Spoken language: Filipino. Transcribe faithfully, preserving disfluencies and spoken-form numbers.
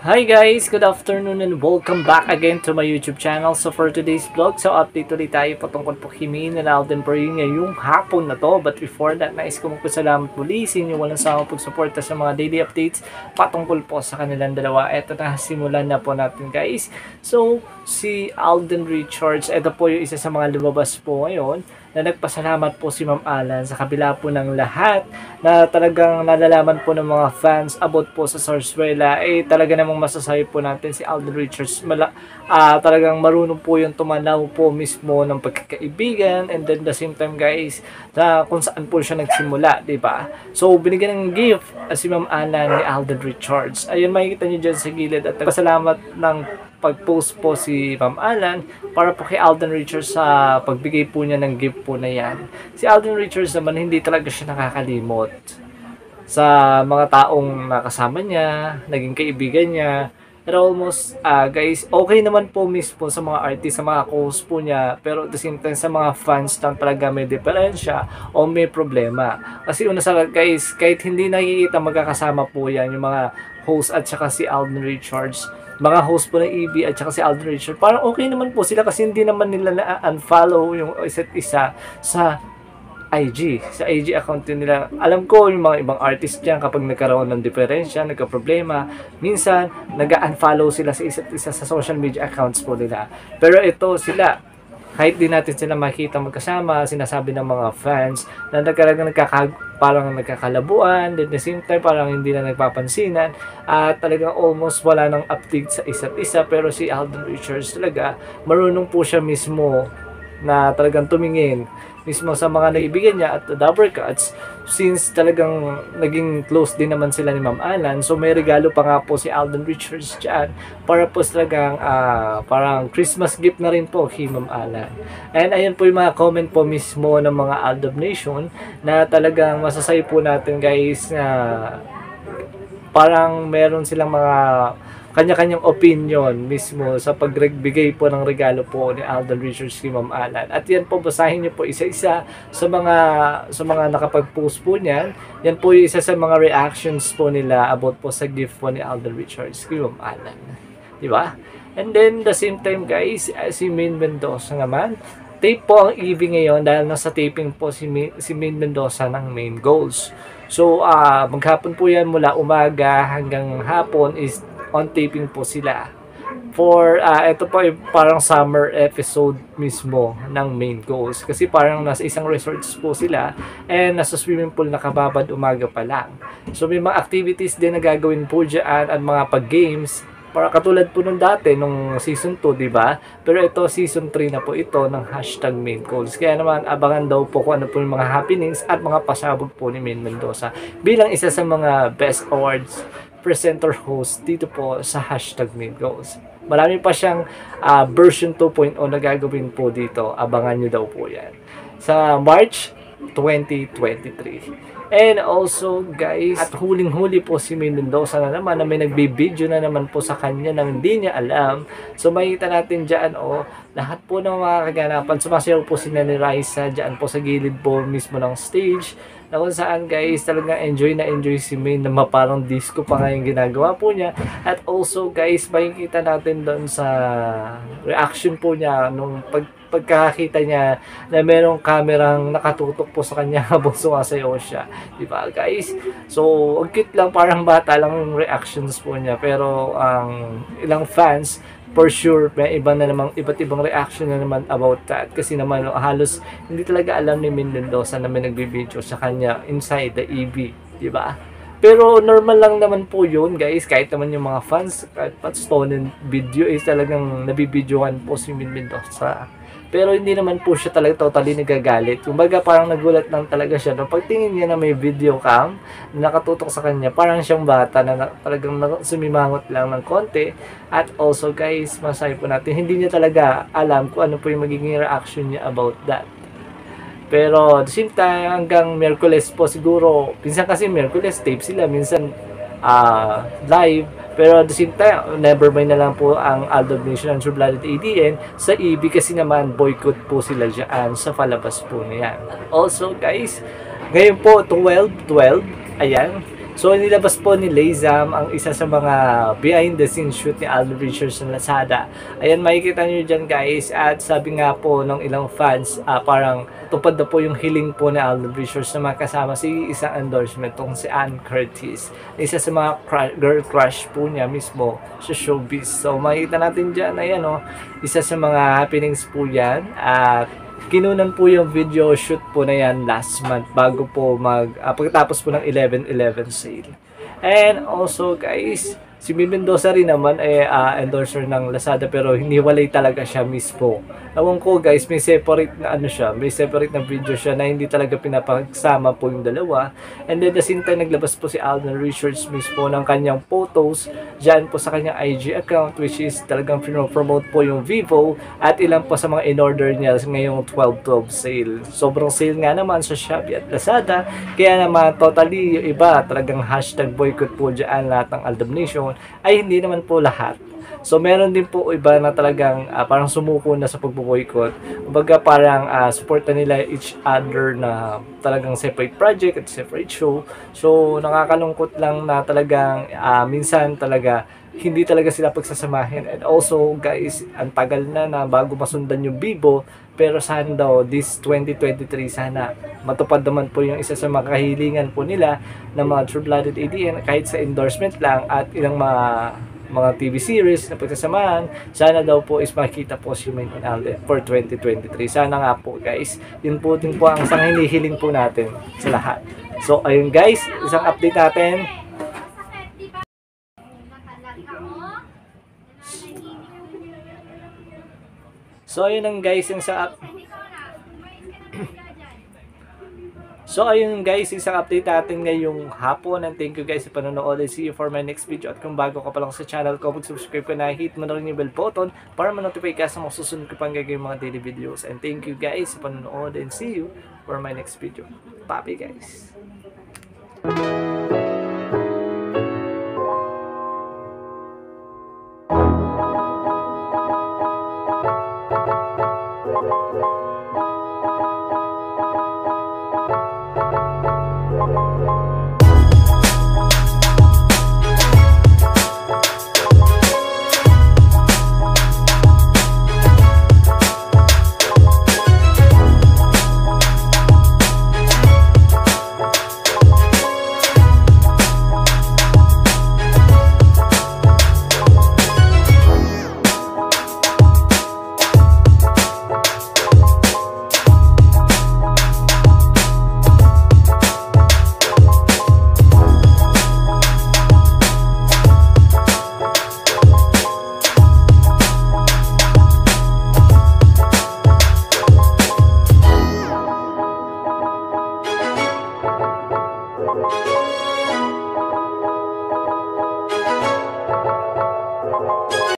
Hi guys! Good afternoon and welcome back again to my YouTube channel. So for today's vlog, so update ulit tayo patungkol po kay Maine and Alden Perry ngayong hapon na to. But before that, nais ko magpasalamat muli sa inyo walang sawang pagsuporta sa mga daily updates patungkol po sa kanilang dalawa. Eto na, simulan na po natin guys. So si Alden Richards, ito po yung isa sa mga lumabas po ngayon na nagpasalamat po si Ma'am Alan sa kabila po ng lahat na talagang nalalaman po ng mga fans about po sa Zarzuela. Eh talaga namang masasabi po natin si Alden Richards mala, uh, talagang marunong po yung tumanaw po mismo ng pagkakaibigan, and then the same time guys na kung saan po siya nagsimula, di ba? So binigyan ng gift uh, si Ma'am Alan ni Alden Richards. Ayun, makikita niyo dyan sa gilid, at nagpasalamat ng pag-post po si Ma'am Alan para po kay Alden Richards sa pagbigay po niya ng gift po na yan. Si Alden Richards naman, hindi talaga siya nakakalimot sa mga taong nakasama niya, naging kaibigan niya. Pero almost, uh, guys, okay naman po mismo sa mga artist, sa mga co-host po niya. Pero at the same time, sa mga fans lang talaga may diferensya o may problema. Kasi una sa lahat, guys, kahit hindi nakikita magkakasama po yan, yung mga host at saka si Alden Richards, mga host po ng E B at saka si Alden Richards, parang okay naman po sila kasi hindi naman nila na-unfollow yung isa't isa sa I G, sa I G account nila. Alam ko yung mga ibang artist dyan, kapag nagkaroon ng diferensya, nagka-problema, minsan nag-unfollow sila sa isa't isa sa social media accounts po nila. Pero ito sila, kahit di natin sila makita magkasama, sinasabi ng mga fans na nagkarang nagkaka, parang nagkakalabuan, at the same time parang hindi na nagpapansinan, at talagang almost wala nang update sa isa't isa. Pero si Alden Richards talaga, marunong po siya mismo na talagang tumingin mismo sa mga naibigan niya at the Dabber Cats, since talagang naging close din naman sila ni Ma'am Alan. So may regalo pa nga po si Alden Richards dyan para po talagang uh, parang Christmas gift na rin po kay Ma'am Alan. And ayun po yung mga comment po mismo ng mga Aldab Nation na talagang masasabi po natin guys na parang meron silang mga kanya-kanyang opinion mismo sa pagbigay po ng regalo po ni Alden Richards kay Ma'am Alan. At yan po, basahin niyo po isa-isa sa mga sa mga nakapag-post po niyan. Yan po yung isa sa mga reactions po nila about po sa gift po ni Alden Richards kay Ma'am Alan. Di ba? And then, the same time guys, si Maine Mendoza naman, tape po ang E V ngayon dahil nasa taping po si Maine, si Maine Mendoza ng Main Goals. So, uh, maghapon po yan mula umaga hanggang hapon is on taping po sila. For, uh, ito po ay parang summer episode mismo ng Main Goals. Kasi parang nasa isang resorts po sila and nasa swimming pool nakababad umaga pa lang. So may mga activities din na gagawin po dyan at mga pag-games. Para katulad po nung dati, nung season two, di ba? Pero ito, season three na po ito ng hashtag Main Goals. Kaya naman, abangan daw po kung ano po yung mga happenings at mga pasabog po ni Maine Mendoza bilang isa sa mga Best Awards presenter host dito po sa hashtag Main Goals. Marami pa siyang uh, version two point oh na gagawin po dito. Abangan nyo daw po yan sa March twenty twenty-three. And also guys, at huling-huli po si Maine Mendoza na naman na may nagbibideo na naman po sa kanya nang hindi niya alam. So makita natin dyan, oh, lahat po ng mga kaganapan. Sumasayaw po si Nani Raisa dyan po sa gilid po mismo ng stage, na kung saan guys talagang enjoy na enjoy si Maine, na maparang disco pa nga yung ginagawa po niya. At also guys, makikita natin doon sa reaction po niya nung pag pagkakita niya na merong kamerang nakatutok po sa kanya habang sumasayaw siya, di ba guys? So ang cute lang, parang bata lang yung reactions po niya, pero ang um, ilang fans for sure may iba na namang iba't ibang reaction na naman about that, kasi naman halos hindi talaga alam ni Maine Mendoza na may nagbibideo sa kanya inside the E V, di ba? Pero normal lang naman po yun guys, kahit naman yung mga fans kahit pat stolen video is talagang nabibidyohan po si Maine Mendoza. Pero hindi naman po siya talaga totally nagagalit. Kumbaga parang nagulat lang talaga siya. No? Pagtingin niya na may video cam na nakatutok sa kanya, parang siyang bata na, na talagang sumimangot lang ng konti. At also guys, masabi po natin, hindi niya talaga alam kung ano po yung magiging reaction niya about that. Pero at the same time, hanggang Miyerkules po siguro, minsan kasi Miyerkules tape sila, minsan uh, live. Pero at the same time, never mind na lang po ang Aldab Nation and True Blooded A D N sa E B, kasi naman boycott po sila dyan sa palabas po niyan. Also guys, ngayon po twelve twelve, ayan, So, nilabas po ni Layzam ang isa sa mga behind the scenes shoot ni Alden Richards ng Lazada. Ayan, makikita nyo dyan guys. At sabi nga po ng ilang fans, uh, parang tupad na po yung hiling po ni Alden Richards na makasama si isang endorsement tong si Ann Curtis. Isa sa mga crush, girl crush po niya mismo sa showbiz. So, makikita natin dyan, ayan o, isa sa mga happenings po yan. At kinunan po yung video shoot po na yan last month bago po mag uh, pagkatapos po ng eleven eleven sale. And also guys, si Mil Mendoza rin naman ay uh, endorser ng Lazada pero hiniwalay talaga siya mismo. Ewan ko guys, may separate na ano siya, may separate na video siya na hindi talaga pinapagsama po yung dalawa. And then the same time, naglabas po si Alden Richards mismo ng kanyang photos dyan po sa kanyang I G account, which is talagang pinopromote po yung Vivo at ilan po sa mga in-order niya ngayong twelve twelve sale. Sobrang sale nga naman sa Shopee at Lazada, kaya naman totally yung iba talagang hashtag boycott po dyan lahat ng Aldab Nation, ay hindi naman po lahat. So meron din po iba na talagang uh, parang sumuko na sa pagbo-boycott. Kumbaga parang uh, support na nila each other na talagang separate project at separate show. So nakakalungkot lang na talagang uh, minsan talaga hindi talaga sila pagsasamahin. And also guys, ang tagal na na bago masundan yung Vivo. Pero sana daw this twenty twenty-three sana matupad naman po yung isa sa mga kahilingan po nila na mga True-Blooded A D N kahit sa endorsement lang at ilang mga mga T V series na pagsasamahan. Sana daw po is makita po si Main and Alden for twenty twenty-three. Sana nga po guys, yun po din po ang isang hinihiling po natin sa lahat. So ayun guys, isang update natin. So ayun lang guys, yung sa So ayun guys, isang update natin ngayong hapon, and thank you guys sa panonood, and see you for my next video. At kung bago ka pa lang sa channel ko, mag-subscribe ka na, hit mo na rin yung bell button para ma-notify ka sa mga susunod ko pang gagawin mga daily videos. And thank you guys sa panonood, and see you for my next video. Papi guys.